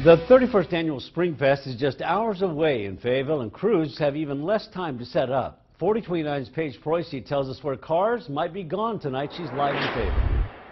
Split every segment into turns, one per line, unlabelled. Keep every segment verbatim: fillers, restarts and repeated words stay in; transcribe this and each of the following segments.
The thirty-first annual Springfest is just hours away in Fayetteville, and crews have even less time to set up. forty twenty-nine's Paige Preusse tells us where cars might be gone tonight. She's live in Fayetteville.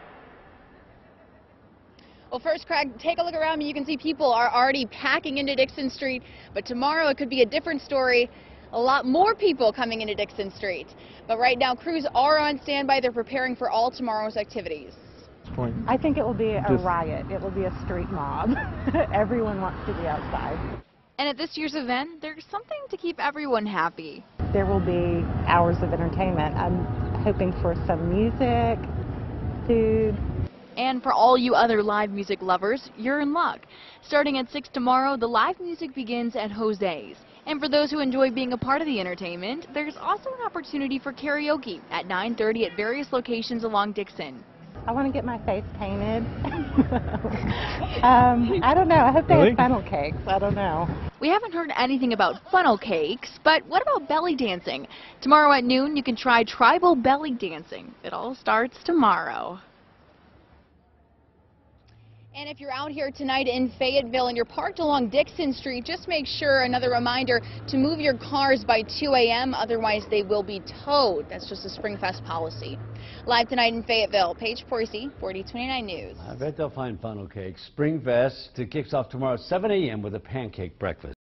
Well, first, Craig, take a look around me. You can see people are already packing into Dickson Street, but tomorrow it could be a different story. A lot more people coming into Dickson Street. But right now, crews are on standby. They're preparing for all tomorrow's activities.
I think it will be a riot. It will be a street mob. Everyone wants to be outside.
And at this year's event, there's something to keep everyone happy.
There will be hours of entertainment. I'm hoping for some music, food.
And for all you other live music lovers, you're in luck. Starting at six tomorrow, the live music begins at Jose's. And for those who enjoy being a part of the entertainment, there's also an opportunity for karaoke at nine thirty at various locations along Dickson.
I want to get my face painted. um, I don't know. I hope they
Really?
have funnel cakes. I don't know.
We haven't heard anything about funnel cakes, but what about belly dancing? Tomorrow at noon, you can try tribal belly dancing. It all starts tomorrow. And if you're out here tonight in Fayetteville and you're parked along Dickson Street, just make sure, another reminder, to move your cars by two A M Otherwise, they will be towed. That's just a Springfest policy. Live tonight in Fayetteville, Paige Preusse, forty twenty-nine News.
I bet they'll find funnel cakes. Springfest kicks off tomorrow at seven A M with a pancake breakfast.